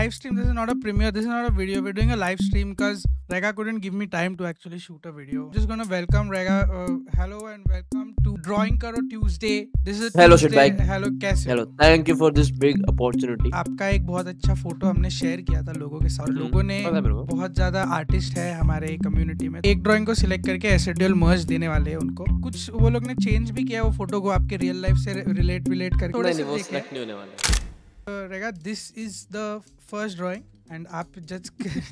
live stream. This is not a premiere. This is not a video. We're doing a live stream because Rega couldn't give me time to actually shoot a video. Just gonna welcome Rega. Hello and welcome to Drawing Karo Tuesday. This is Hello Tuesday. Shit Bhai. Hello, कैसे? Hello. Thank you for this big opportunity. आपका एक बहुत अच्छा photo हमने share किया था लोगों के साथ। लोगों ने बहुत ज्यादा आर्टिस्ट है हमारे कम्युनिटी में, एक ड्राइंग को सिलेक्ट करके एसएडीएल मर्ज देने वाले हैं उनको। कुछ वो लोग ने चेंज भी किया वो फोटो को आपके रियल लाइफ से रिलेट करके। थोड़े से वो सिलेक्ट नहीं होने वाला। Rega, this is the first drawing and आप जज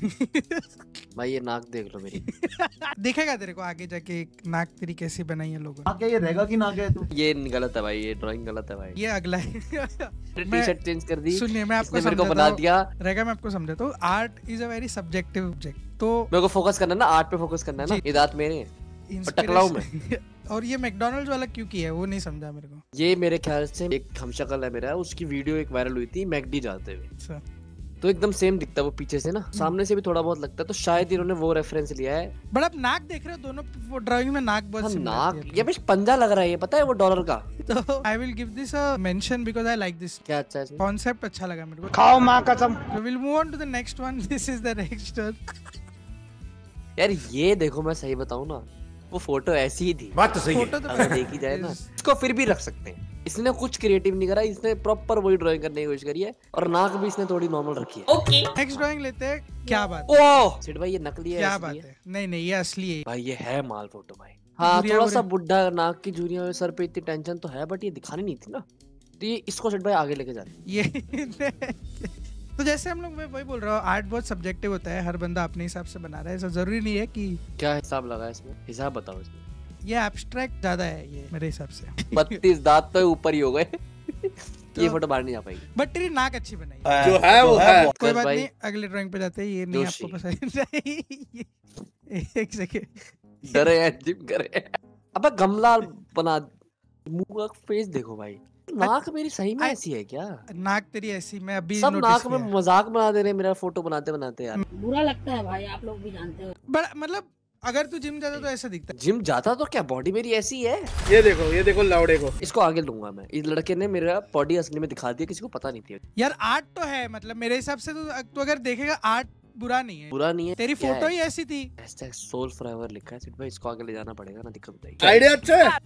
भाई ये नाक देख लो मेरी। देखेगा तेरे को आगे जाके नाक तेरी कैसी बनाई है लोगों ने। क्या ये रेगा की नाक है तू? ये गलत है भाई, ये ड्राइंग गलत है भाई। ये अगला है। टी-शर्ट चेंज कर दी। सुनिए मैं आपको मेरे को बना दिया। रेगा मैं आपको समझाता हूँ, art is a very subjective object. तो मेरे को फोकस करना है ना, आर्ट पे फोकस करना है ना। ये दांत मेरे हैं और टकला हूं मैं। और ये मैकडॉनल्ड्स वाला क्यों किया है वो नहीं समझा मेरे को। ये मेरे ख्याल से एक हमशक्ल है मेरा, उसकी वीडियो एक वायरल हुई थी मैकडी जाते हुए, तो एकदम सेम दिखता है वो पीछे से ना, सामने से भी थोड़ा बहुत लगता है, तो शायद इन्होंने वो रेफरेंस लिया है। बट आप नाक देख रहे हो, दोनों ड्राइंग में नाक बहुत सिमिलर है। नाक ये बस पंजा लग रहा है, ये पता है वो डॉलर का। तो I will give this a mention because I like this. क्या अच्छा है, कॉन्सेप्ट अच्छा लगा मेरे को। खाओ मां कसम। So we'll move on to the next one. This is the next one. यार ये देखो मैं सही बताऊं ना, वो फोटो ऐसी ही थी। बात तो सही है। फोटो तो अगर देखी जाए ना, इसको फिर भी रख सकते हैं। इसने कुछ क्रिएटिव नहीं करा, इसने प्रॉपर वही ड्राइंग करने की कोशिश करी है, और नाक भी इसने थोड़ी नॉर्मल रखी है। ओके नेक्स्ट ड्राइंग लेते हैं। क्या बात है? ओह सिट भाई ये नकली है। क्या बात है? नहीं नहीं ये असली है भाई, ये है माल फोटो भाई। हाँ थोड़ा सा बुड्ढा, नाक की झुर्रियां, सर पे इतनी टेंशन तो है, बट ये दिखानी नहीं थी ना, तो ये इसको सिट भाई आगे लेके जा। ये तो जैसे हम लोग, मैं वही बोल रहा हूँ, आर्ट बहुत सब्जेक्टिव होता है, हर बंदा अपने हिसाब से बना रहा है। ऐसा जरूरी नहीं है कि क्या हिसाब लगा इसमें, हिसाब बताओ इसमें। ये एब्स्ट्रैक्ट ज्यादा है ये मेरे हिसाब से। 32 दांत तो ऊपर ही हो गए। ये फोटो बाहर नहीं जा पाएगी। बट तेरी नाक अच्छी बनाई है। जो है वो है। कोई बात नहीं, अगले ड्राइंग पे जाते हैं। ये नहीं आपको पसंद नहीं। एक सेकंड, डरे हैं जिम करे। अबे गमला बना, मुंह का फेस देखो भाई। नाक मेरी सही में ऐसी है क्या? नाक तेरी ऐसी, मैं अभी सब नाक में मजाक बना दे रहे मेरा फोटो बनाते बनाते यार। बुरा लगता है भाई, आप लोग भी जानते हो। बट मतलब अगर तू जिम जाता तो ऐसा दिखता है। जिम जाता तो क्या बॉडी मेरी ऐसी है। ये देखो लौड़े को। इसको आगे लूंगा मैं। इस लड़के ने मेरा बॉडी असली में दिखा दिया, किसी को पता नहीं थी। यार आर्ट तो है, मतलब मेरे हिसाब से तो अगर देखेगा आर्ट बुरा नहीं है। बुरा नहीं है, तेरी फोटो ही ऐसी थी। सोल फॉरएवर लिखा है सिर्फ भाई, इसको आगे ले जाना पड़ेगा ना, दिक्कत बताइए। आइडिया अच्छा है।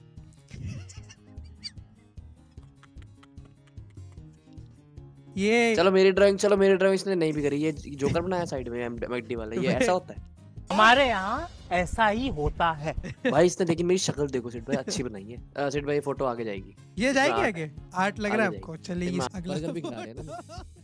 ये चलो मेरी ड्राइंग इसने नहीं भी करी। ये जोकर बनाया साइड में मैकडी वाला, ये ऐसा होता है हमारे यहाँ, ऐसा ही होता है भाई। इसने लेकिन मेरी शक्ल देखो सिट भाई, अच्छी बनाई है। सिट भाई फोटो आगे जाएगी, ये जाएगी आगे। आर्ट लग रहा है आपको? चलिए अगला भी खिला रहे हैं ना।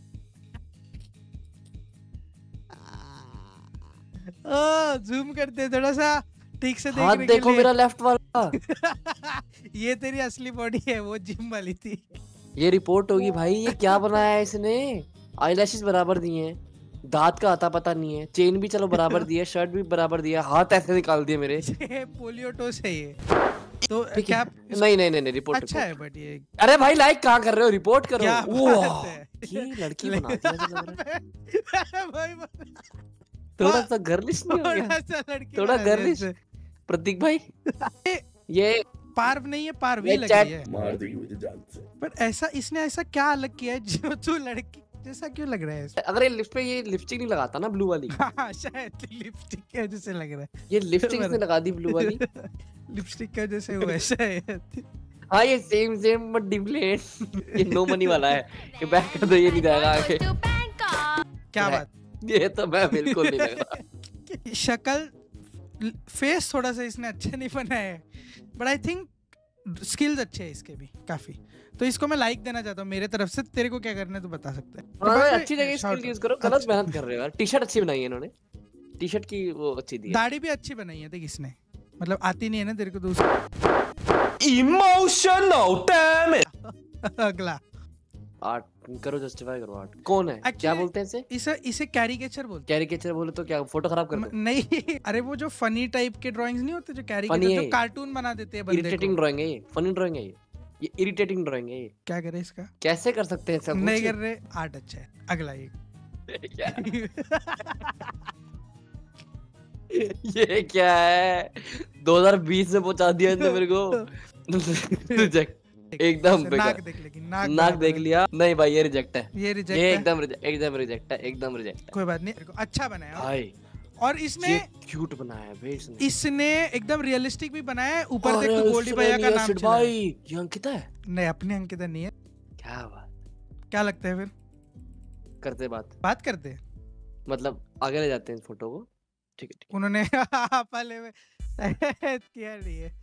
जूम करते थोड़ा सा ठीक से हाथ देखने के देखो लिए। मेरा लेफ्ट वाला। ये तेरी असली बॉडी है, वो जिम वाली थी। ये रिपोर्ट होगी भाई। ये क्या बनाया है इसने? आईलैशेस बराबर दिए हैं, दांत का आता पता नहीं है, चेन भी चलो बराबर दी है, शर्ट भी बराबर दिया, हाथ ऐसे निकाल दिए मेरे। पोलियो टोस है ये तो क्या? नहीं रिपोर्ट अच्छा है बट ये। अरे भाई लाइक कहाँ कर रहे हो, रिपोर्ट करो। क्या बात है? ये लड़की बनाती है भाई थोड़ा सा गर्लिश नहीं हो गया? थोड़ा गर्लिश प्रतीक भाई। ये पार्व नहीं है, पारवी लग रही है। मार देगी मुझे जान से। पर ऐसा इसने ऐसा क्या अलग किया है जो तू लड़की जैसा क्यों लग रहा है? अगर ये लिप्स पे ये लिपस्टिक नहीं लगाता ना ब्लू वाली। हाँ, शायद लिपस्टिक की वजह से लग रहा है। ये लिपस्टिक इसने लगा दी ब्लू वाली। लिपस्टिक की वजह से वो ऐसा है। हाँ ये सेम बट डिफरेंट। ये नो मनी वाला है, ये बैक कर दो, ये नहीं जाएगा आगे। क्या बात? ये तो मैं बिल्कुल नहीं लग रहा। शक्ल फेस थोड़ा सा इसने अच्छा नहीं बनाया है, बट आई थिंक स्किल्स अच्छे हैं इसके भी काफी। तो इसको मैं लाइक देना चाहता हूँ मेरे तरफ से। तेरे को क्या करना है तो बता सकता है। हाँ, अच्छी जगह स्किल यूज करो, गलत मेहनत कर रहे हो यार। टी-शर्ट अच्छी बनाई है इन्होंने, टी-शर्ट की वो अच्छी दी है। दाढ़ी भी अच्छी बनाई है देख इसने, मतलब आती नहीं है ना तेरे को तो। Emotional damage. अगला आर्ट करो, जस्टिफाई करो। आर्ट कौन है? क्या बोलते हैं इसे? इसे कैरिकेचर बोलते हैं। कैरिकेचर बोले तो क्या फोटो खराब कर दो? नहीं, अरे वो जो फनी टाइप के ड्राइंग्स नहीं होते जो कैरिकेचर, जो कार्टून बना देते हैं बंदे को। इरिटेटिंग ड्राइंग है ये, फनी ड्राइंग है ये इरिटेटिंग ड्राइंग है ये। क्या करे इसका? कैसे कर सकते हैं सब? नहीं कर रहे। आर्ट अच्छा है। अगला ये ये क्या है? 2020 में पहुंचा दिया इन्होंने मेरे को। एकदम नाक देख, लेकिन नाक देख लिया नहीं भाई, ये रिजेक्ट है, ये रिजेक्ट ये है। एकदम रिजेक्ट है, एकदम रिजेक्ट है। कोई बात नहीं, अच्छा बनाया भाई और ये इसमें क्यूट बनाया है भाई इसने एकदम रियलिस्टिक भी बनाया है। ऊपर देख अरे तो गोल्डी भैया का नाम चला है। भाई ये अंकिता है, नहीं अपने अंकिता नहीं है। क्या बात, क्या लगता है फिर करते बात करते हैं? मतलब आगे ले जाते हैं इस फोटो को। ठीक है, उन्होंने पहले में किया नहीं है।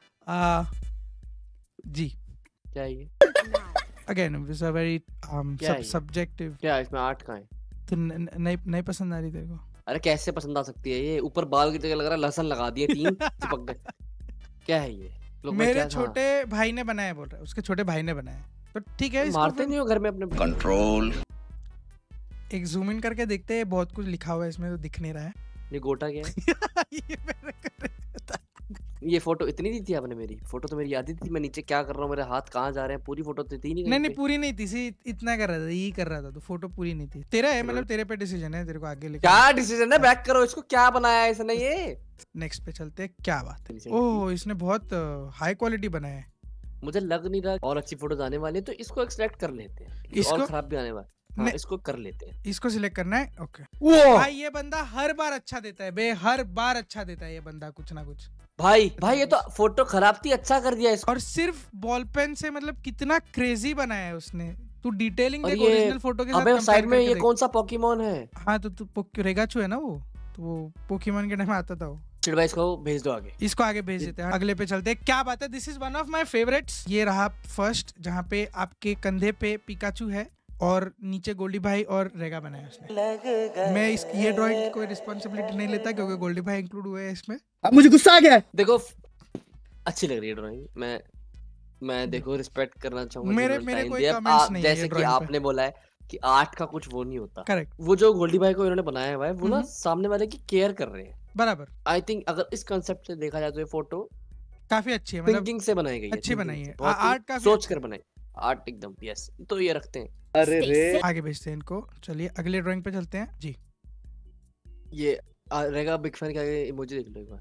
जी क्या है ये, अगेन इट्स अ वेरी क्या है ये? सब्जेक्टिव। क्या इसमें आर्ट कहाँ है? तो नहीं पसंद आ रही तेरे को? अरे कैसे पसंद आ सकती है, ये ऊपर बाल की जगह लग रहा है लहसुन लगा दिए 3 चिपक गए। क्या है ये? लोग मैं मेरे क्या था? छोटे भाई ने बनाया, बोल रहा है उसके छोटे भाई ने बनाया, तो ठीक है। इसको मारते फिर नहीं हो घर में अपने? कंट्रोल। एक जूम इन करके देखते हैं, बहुत कुछ लिखा हुआ है इसमें तो दिख नहीं रहा है। ये गोटा क्या है? ये मेरे को नहीं पता। ये फोटो इतनी दी थी आपने? मेरी फोटो तो मेरी याद ही थी, मैं नीचे क्या कर रहा हूँ, मेरे हाथ कहाँ जा रहे हैं, पूरी फोटो तो थी नहीं। नहीं पूरी नहीं थी, इतना कर रहा था, यही कर रहा था, तो फोटो पूरी नहीं थी। तेरा है, मतलब तेरे पे डिसीजन है, तेरे को आगे लेके। क्या डिसीजन है? बैक करो इसको, क्या बनाया है इसने ये? नेक्स्ट पे चलते हैं। क्या बात है, ओह इसने बहुत हाई क्वालिटी बनाया है। मुझे लग नहीं रहा और अच्छी फोटोज आने वाली है, तो इसको एक्सट्रैक्ट कर लेते हैं। इसको और खराब भी आने वाला, हाँ, इसको कर लेते हैं। इसको सिलेक्ट करना है, ओके। भाई ये बंदा हर बार अच्छा देता है बे, हर बार अच्छा देता है ये बंदा, कुछ ना कुछ। भाई ये तो फोटो खराब थी, अच्छा कर दिया इसको। और सिर्फ बॉल पेन से, मतलब कितना क्रेजी बनाया है उसने। तू डिटेलिंग और देख ये- ओरिजिनल फोटो के साथ अबे साइड में करके ये देख। कौन सा पोकेमोन है? हाँ तो रेगाचू है ना वो, तो वो पोकेमोन के टाइम में आता था वो। चिड़ भाई इसको भेज दो आगे। इसको आगे भेज देते हैं, अगले पे चलते हैं। क्या बात है, this is one of my favourites. ये रहा फर्स्ट, जहाँ पे आपके कंधे पे पिकाचू है और नीचे गोल्डी भाई और रेगा बनाया उसने। मैं ये ड्राइंग कोई रिस्पॉन्सिबिलिटी नहीं लेता, क्योंकि गोल्डी भाई इंक्लूड हुए हैं इसमें। अब मुझे गुस्सा आ गया। देखो अच्छी लग रही है ड्राइंग, मैं देखो रिस्पेक्ट करना चाहूंगा। मेरे कोई कमेंट्स नहीं है जैसे कि आपने बोला है कि आर्ट का कुछ वो नहीं होता। करेक्ट, वो जो गोल्डी भाई को इन्होंने बनाया हुआ है, वो ना सामने वाले की केयर कर रहे हैं। बराबर। आई थिंक अगर इस कंसेप्ट से देखा जाए तो ये फोटो काफी अच्छी है, मतलब थिंकिंग से बनाई गई है, अच्छी बनाई है। बहुत ही आर्ट काफी सोच कर बनाई, आर्ट एकदम। यस, तो ये रखते हैं। अरे रे, आगे भेजते हैं इनको। चलिए अगले ड्राइंग पे चलते हैं जी। ये रहेगा बिग फैन का इमोजी देख लो एक बार।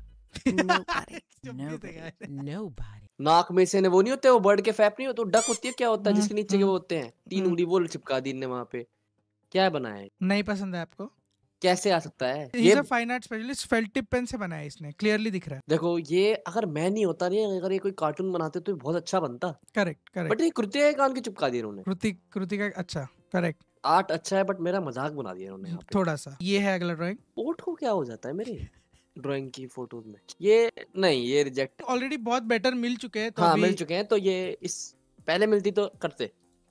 नाक में से वो नहीं होते, वो बर्ड के फैप नहीं होते, वो डक होती है, क्या होता है जिसके नीचे के वो होते हैं 3 उंगली, वो चिपका दी इनने वहां पे। क्या बनाया है? नहीं पसंद है आपको? कैसे आ सकता है ये fine art specialist, felt tip pen से बनाया है इसने, क्लियरली दिख रहा है। देखो ये अगर मैं नहीं होता, नहीं अगर ये कोई कार्टून बनाते तो ये बहुत अच्छा बनता। करेक्ट बट ये कृत्य कान की चिपका दी इन्होंने। कृतिका, अच्छा करेक्ट। आर्ट अच्छा है, बट मेरा मजाक बना दिया इन्होंने यहाँ पे थोड़ा सा। ये है अगला ड्राइंग। पोर्ट को क्या हो जाता है मेरे ड्राइंग की फोटोज में? ये नहीं, ये रिजेक्ट। ऑलरेडी बहुत बेटर मिल चुके हैं, तो हाँ अभी मिल चुके हैं, तो ये इस पहले मिलती तो करते।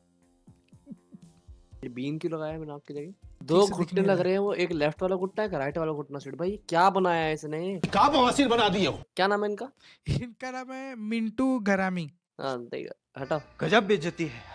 ये बीन क्यों लगाया मैंने आपकी जगह? 2 घुटने लग रहे हैं, वो एक लेफ्ट वाला घुटना है, राइट वाला घुटना। सेठ भाई क्या बनाया है इसने? क्या बवासीर बना दिए हो। क्या नाम है इनका? इनका नाम है मिंटू गरामी। हाँ हटाओ। गजब बेइज्जती है।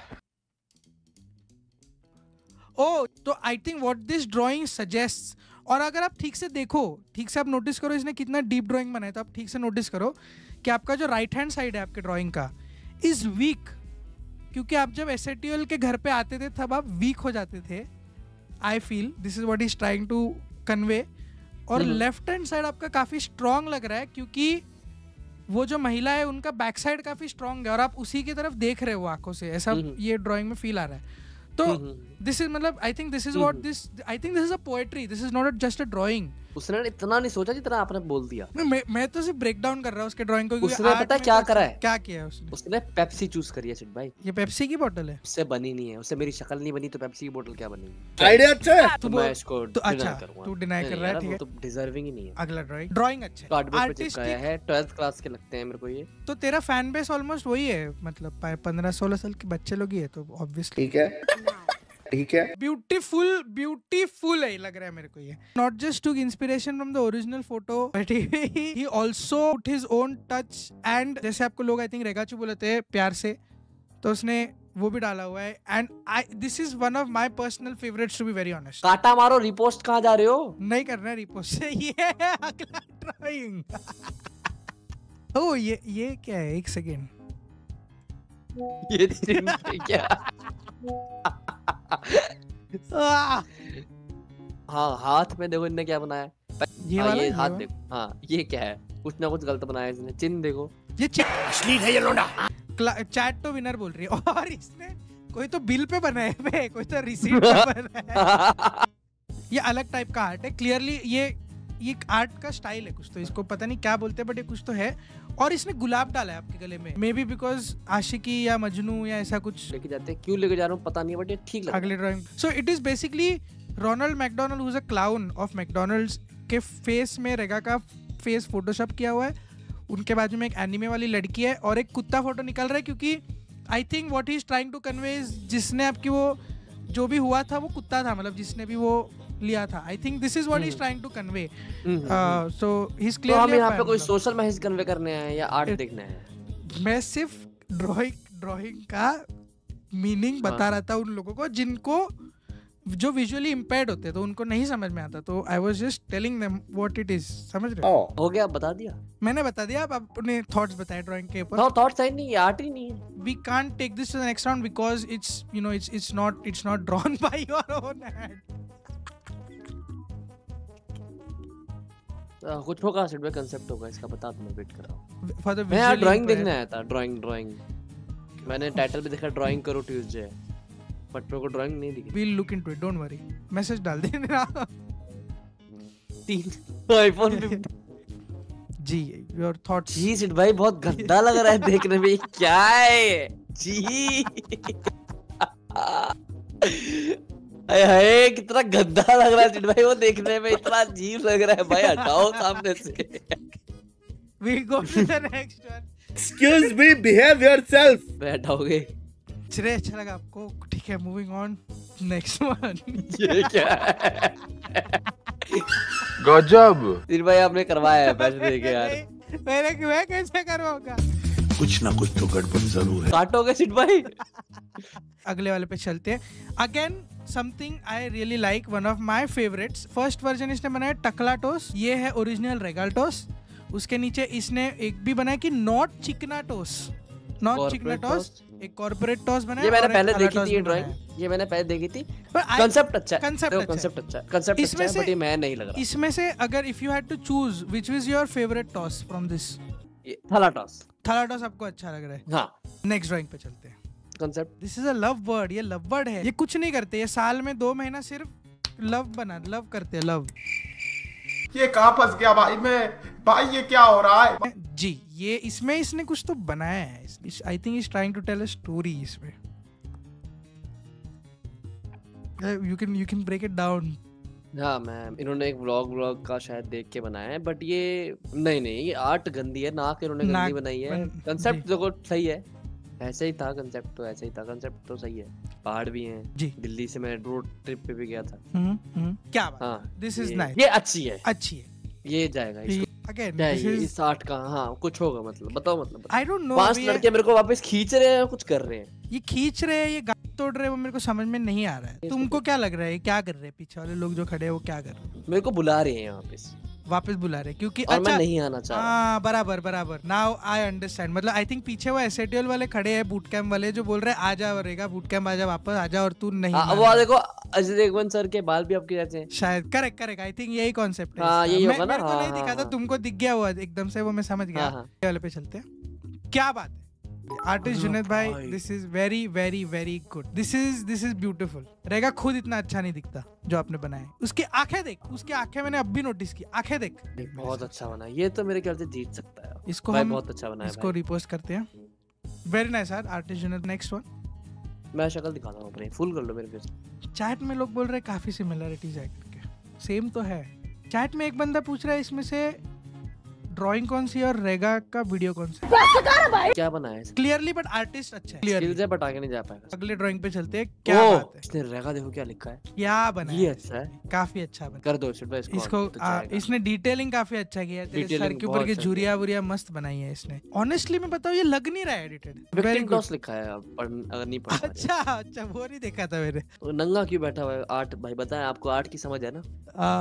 ओ तो I think what this drawing suggest, और अगर आप ठीक से देखो, ठीक से आप नोटिस करो इसने कितना डीप ड्राइंग बनाया, तो आप ठीक से नोटिस करो कि आपका जो राइट हैंड साइड है आपके ड्राइंग का इज वीक, क्योंकि आप जब एसएटीएल के घर पे आते थे तब आप वीक हो जाते थे। I feel this is what is trying to convey. और लेफ्ट हैंड साइड आपका काफी स्ट्रांग लग रहा है, क्योंकि वो जो महिला है उनका बैक साइड काफी स्ट्रांग है और आप उसी की तरफ देख रहे हो आंखों से, ऐसा ये ड्राइंग में फील आ रहा है। तो दिस इज, मतलब I think this is what this, I think this is a poetry, this is not just a drawing. उसने इतना नहीं सोचा जितना आपने बोल दिया। मैं तो सिर्फ ब्रेक डाउन कर रहा हूँ उसके ड्राइंग को। उसने पता है क्या करा है? क्या किया है उसने? उसने पेप्सी चूज करी है सिट भाई। ये पेप्सी की बोतल है? उससे बनी नहीं है, उससे मेरी शक्ल नहीं बनी, तो पेप्सी की बोतल क्या बनेगी? आइडिया अच्छा है। तो मैं इसको अच्छा तू डिनाई कर रहा है, ठीक है। तो डिजर्विंग ही नहीं है। अगला ड्राइंग अच्छा है, कार्डबोर्ड पे चिपकाया है, 12th क्लास के लगते हैं मेरे को ये। तो तेरा फैन बेस ऑलमोस्ट वही है, मतलब 15-16 साल के बच्चे लोग ही है, तो ऑब्वियसली ठीक है। ब्यूटीफुल है लग रहा है मेरे को ये। Not just to inspiration from the original photo, but he also put his own touch, and जैसे आपको लोग आई थिंक रेगाचू बोलते हैं प्यार से, तो उसने वो भी डाला हुआ है। And this is one of my personal favourites to be very honest. काटा मारो, रिपोस्ट कहाँ जा रहे हो? नहीं करना है रिपोस्ट से। ये है अगला ड्राइंग। ओ ये क्या है? एक सेकेंड, ये क्या? हाँ हाथ में देखो इनने क्या बनाया है। ये वाला, ये हाथ देखो। हाँ ये क्या है? कुछ ना कुछ गलत बनाया है इसने। चिन्ह देखो, ये अश्लील है ये लोंडा। चैट तो विनर बोल रही है और इसने कोई तो बिल पे बनाए पे, कोई तो रिसीट पे बनाया। ये अलग टाइप का आर्ट है क्लियरली, ये आर्ट का स्टाइल है कुछ तो, इसको पता नहीं क्या बोलते हैं बट ये कुछ तो है। और इसने गुलाब डाला है आपके गले में, मे बी बिकॉज आशिकी या मजनू या ऐसा कुछ लेके जाते हैं, क्यों लेके जा रहा हूँ पता नहीं बट ये ठीक लग अगले ड्राइंग। So it is basically Ronald McDonald who is a clown of McDonald's के फेस में रेगा का फेस फोटोशॉप किया हुआ है। उनके बाजू में एक एनिमे वाली लड़की है और एक कुत्ता फोटो निकल रहा है, क्योंकि I think what he is trying to convey is जिसने आपकी वो जो भी हुआ था वो कुत्ता था, मतलब जिसने भी वो लिया था। I think this is what he is trying to convey. So he is clearly हम यहाँ पे कोई सोशल मैसेज कन्वे करने आए हैं या आर्ट देखने आए हैं? मैं सिर्फ ड्राइंग का मीनिंग बता रहा था उन लोगों को जिनको जो विजुअली इम्पेयर्ड होते हैं, तो उनको नहीं समझ में आता, तो I was just telling them what it is. समझ रहे हो? हो गया, बता दिया मैंने बता दिया, अब अपने थॉट्स बताए ड्राइंग के ऊपर। नो थॉट्स है नहीं, आर्ट ही नहीं है। We can't take this to the next round because it's, you know, it's not drawn by your own hand. कुछ होगा सिर्फ कंसेप्ट होगा इसका, बता दो, मैं वेट कर रहा हूँ। For the मैं यार visually ड्राइंग impaired. देखने आया था, ड्राइंग मैंने टाइटल पे देखा ड्राइंग करो ट्यूसडे, बट मेरे को ड्राइंग नहीं दिखी। We'll look into it, don't worry. Message डाल देना। 3 आईफोन 15 जी, your thoughts. जी सिट भाई बहुत गंदा लग रहा है देखने में, क्या है जी? हाय कितना गंदा लग रहा है सिट भाई, वो देखने में इतना अजीब लग रहा है भाई, हटाओ सामने से। We'll go to the next one. Excuse me, behave yourself. बैठाओगे? चले, अच्छा लगा आपको? ठीक है, moving on. Next one. ये क्या है? गजब। सिट भाई आपने करवाया है पैसे देके यार। मैं कैसे करवाऊंगा? कुछ ना कुछ तो गड़बड़ जरूर है। काटोगे सिट भाई? अगले वाले पे चलते हैं। Again something I really like, one of my favourites. First version इसने बनाया टकला टोस, ये है ओरिजिनल रेगल टोस। उसके नीचे इसने एक भी बनाया कि नॉट चिकना टोस, नॉट चिकना टोस, एक कॉर्पोरेट टोस बनाया। ये मैंने पहले देखी थी ये ड्राइंग, ये मैंने पहले देखी थी। कांसेप्ट अच्छा है, कांसेप्ट अच्छा है, बट ये मैं नहीं लग रहा। इसमें से अगर if you had to choose which was your favourite toss from this? Thala toss. Thala toss आपको अच्छा लग रहा है? हाँ। नेक्स्ट ड्राइंग पे चलते हैं। Concept, this is a love bird. ये लव बर्ड है, ये कुछ नहीं करते, ये साल में 2 महीना सिर्फ लव करते हैं, लव। ये कहाँ फंस गया भाई ये क्या हो रहा है? जी, ये इसमें इसने कुछ तो बनाया है। I think is trying to tell a story इसमें। You can break it down. हाँ मैं, इन्होंने एक व्लॉग का शायद देख के बनाया है, बट ये नहीं ये आर्ट गंदी है, नाक इन्होंने गंदी बनाई है। कंसेप्ट देखो सही है, ऐसे ही था कंसेप्ट, तो ऐसे ही था कंसेप्ट, तो सही है। पहाड़ भी हैं जी, दिल्ली से मैं रोड ट्रिप पे भी गया था। क्या बात। हाँ दिस इज नाइस, ये अच्छी है, अच्छी है, ये जाएगा इसको। अगेन दिस इज इस आर्ट का हाँ कुछ होगा, मतलब बताओ, मतलब आई डोंट नो। 5 लड़के मेरे को वापस खींच रहे हैं, कुछ कर रहे हैं, ये खींच रहे हैं, ये गाल तोड़ रहे हैं, वो मेरे को समझ में नहीं आ रहा है। तुमको क्या लग रहा है क्या कर रहे हैं? पीछे वाले लोग जो खड़े हैं वो क्या कर रहे हैं? मेरे को बुला रहे हैं वापस बुला रहे हैं क्योंकि और अच्छा, मैं नहीं आना चाह रहा। हाँ बराबर, नाउ आई अंडरस्टैंड। मतलब आई थिंक पीछे वो एसएटीएल वाले खड़े हैं, बूट कैंप वाले, जो बोल रहे हैं आजा रहेगा बूट कैंप, आजा वापस आजा, और तू नहीं। वो देखो अजय देवगन सर के बाल भी आपके जैसे हैं शायद। करेक्ट, आई थिंक यही कॉन्सेप्ट है। हाँ, यही होगा ना। मेरे को नहीं हाँ, दिखा था, हाँ। तुमको दिख गया हुआ एकदम से, वो मैं समझ गया। हाँ। ये वाले पे चलते हैं। क्या बात है आर्टिस्ट जुनैद भाई, this is very very very good. This is beautiful. Rega खुद इतना अच्छा नहीं दिखता जो आपने बनाया है। उसकी आंखें देख, उसकी आंखें मैंने अब भी नोटिस की, आंखें देख। बहुत अच्छा बना, ये तो मेरे ख्याल से जीत सकता है। इसको भाई हम बहुत अच्छा बना है इसको रिपोस्ट करते हैं। वेरी नाइस यार, आर्टिस्ट जुनैद। Next one. मैं शक्ल दिखाता हूं अपनी, फुल कर लो मेरे फेस। चैट में लोग बोल रहे हैं काफी सिमिलरिटीज है करके, सेम तो है। चैट में एक बंदा पूछ रहा है इसमें से ड्राइंग कौन सी है और रेगा का वीडियो कौन सा है? क्या बना है? क्लियरली बट आर्टिस्ट अच्छा है, क्लियरली। स्किल्स है बट आगे नहीं जा पाएगा। अगले ड्राइंग पे चलते हैं। क्या बात है, इसने रेगा देखो क्या लिखा है, क्या बना ये है, अच्छा है, काफी अच्छा बना। कर दो इसको इसको तो जाएगा। इसने डिटेलिंग काफी अच्छा किया है। तेरे सर Detailing के ऊपर बहुत की अच्छा झुरिया वुरिया मस्त बनाई है इसने। ऑनेस्टली मैं बताऊं, ये लग नहीं रहा है edited. Very victim good. Toss लिखा है, अगर नहीं पढ़ा है। अच्छा वो नहीं देखा था मैंने। तो नंगा क्यों बैठा हुआ है? आर्ट भाई बताएं, आपको आर्ट की समझ है ना?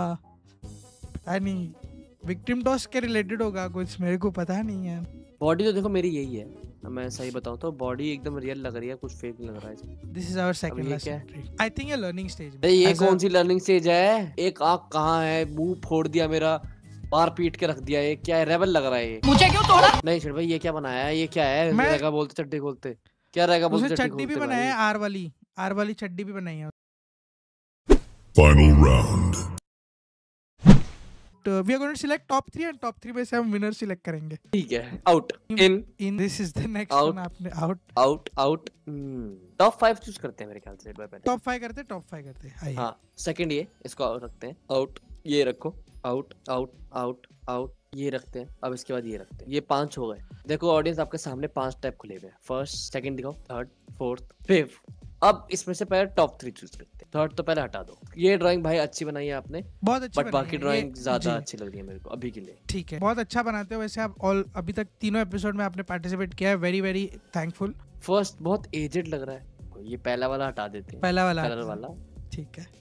पता नहीं, विक्टिम टॉस के रिलेटेड होगा कुछ, मेरे को पता नहीं है। बॉडी तो देखो मेरी यही है, मैं सही बताऊं तो बॉडी एकदम रियल लग रही है, कुछ फेक नहीं लग रहा है इसमें। दिस इज आवर सेकंड ये लास्ट क्या एंट्री। आई थिंक ये लर्निंग स्टेज। ये कौन सी लर्निंग स्टेज है? एक आंख कहाँ है, मुंह फोड़ दिया मेरा, मार पीट के रख दिया। ये क्या है, रेबल लग रहा है ये। मुझे क्यों तोड़ा? नहीं शेर भाई ये क्या बनाया है, ये क्या है? मैं रहेगा बोलते चड्डी खोलते, क्या रहेगा बोलते चड्डी चड्डी भी खोलते बनाया है, भाई। आर वाली चड्डी भी बनाई है। Final round. We are going to select top 3 and top 3 में से हम विनर सिलेक्ट करेंगे। ठीक है, out in this is the next one. आपने आउट टॉप 5 चूज करते हैं मेरे ख्याल से पहले। टॉप 5 करते हैं। हाँ सेकंड ये, इसको आउट रखते हैं, आउट ये रखो, आउट आउट आउट आउट ये रखते हैं। अब इसके बाद ये रखते हैं। ये 5 हो गए। देखो ऑडियंस आपके सामने 5 टैब खुले हुए हैं। फर्स्ट सेकंड दिखाओ, थर्ड फोर्थ फिफ्थ। अब इसमें से पहले टॉप 3 चूज करते हैं। थर्ड तो पहले हटा दो। ये ड्राइंग भाई अच्छी बनाई है आपने, बहुत अच्छी बट बाकी ड्राइंग ज्यादा अच्छी लग रही है मेरे को अभी के लिए। ठीक है, बहुत अच्छा बनाते हो वैसे आप। ऑल अभी तक तीनों एपिसोड में आपने पार्टिसिपेट किया है, वेरी वेरी थैंकफुल। फर्स्ट बहुत एजेड लग रहा है, ये पहला वाला हटा देते हैं। पहला वाला कलर वाला ठीक है।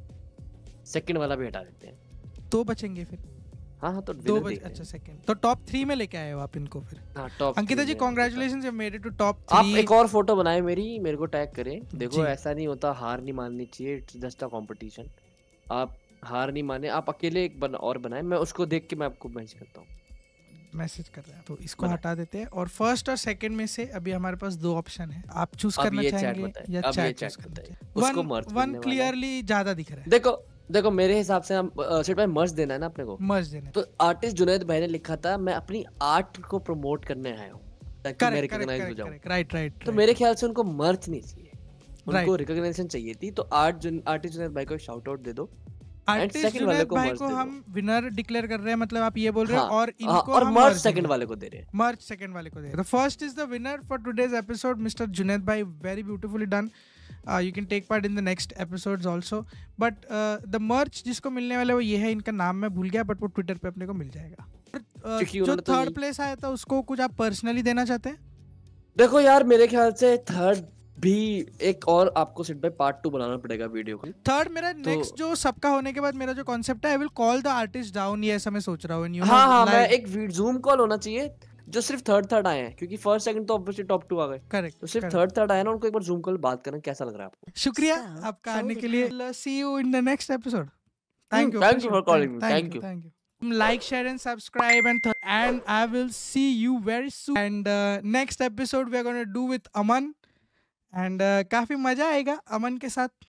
सेकंड वाला भी हटा देते हैं। 2 बचेंगे फिर। हाँ तो 2 बच। अच्छा सेकंड तो टॉप 3 में लेके आए हो आप इनको फिर। हाँ top. Ankita ji congratulations, you made it to top 3। आप एक और फोटो बनाए मेरी, मेरे को टैग करें। देखो ऐसा नहीं होता, हार नहीं माननी चाहिए, इट्स जस्ट अ कंपटीशन। आप हार नहीं माने, आप अकेले एक और बनाए, मैं उसको देख के मैं आपको मैसेज करता हूँ। मैसेज कर रहा है तो इसको हटा देते हैं। और फर्स्ट और सेकंड में से अभी हमारे पास 2 ऑप्शन है, आप चूज करना चाहेंगे या चैट चूज करना चाहेंगे। वन क्लियरली ज्यादा दिख रहा है। देखो मेरे हिसाब से हम सिर्फ भाई मर्ज देना है ना अपने को। मर्ज देना है। तो आर्टिस्ट जुनैद भाई ने लिखा था मैं अपनी आर्ट को प्रमोट करने आया हूँ ताकि मैं रिकॉग्नाइज हो जाऊं। राइट। तो मेरे ख्याल से उनको मर्ज नहीं चाहिए, उनको रिकॉग्निशन चाहिए थी। तो आर्टिस्ट जुनैद भाई को शाउट आउट दे दो। आर्टिस्ट जुनैद भाई को हम विनर डिक्लेयर कर रहे हैं, मतलब आप ये बोल रहे हो। और इनको और मर्ज सेकंड वाले को दे रहे हैं। मर्ज सेकंड वाले को दे रहे हैं। The first is the winner for today's episode, mister Junaid भाई। Very beautifully done. You can take part in the next episodes also. But the merch जिसको मिलने वाला है वो ये है, इनका नाम मैं भूल गया बट वो ट्विटर पे अपने को मिल जाएगा। जो थर्ड प्लेस आया था उसको कुछ आप पर्सनली देना चाहते हैं? देखो यार मेरे ख्याल से थर्ड भी एक और आपको सिट बाय पार्ट 2 बनाना पड़ेगा वीडियो का। थर्ड मेरा नेक्स्ट जो सबका होने के बाद मेरा जो कॉन्सेप्ट है, I will call the artist down, ये ऐसा मैं सोच रहा हूँ। हाँ मैं एक जूम कॉल होना चाहिए जो सिर्फ थर्ड आए हैं, क्योंकि फर्स्ट सेकंड तो ऑब्वियसली टॉप 2 आ गए। करेक्ट। तो सिर्फ थर्ड आए ना, उनको एक बार जूम कॉल बात करना कैसा लग रहा है आपको। शुक्रिया आपका आने के लिए। See you in the next episode. Thank you for calling me. Thank you. Like, share and subscribe and I will see you very soon. And next episode we are going to do with Aman and काफी मजा आएगा अमन के साथ।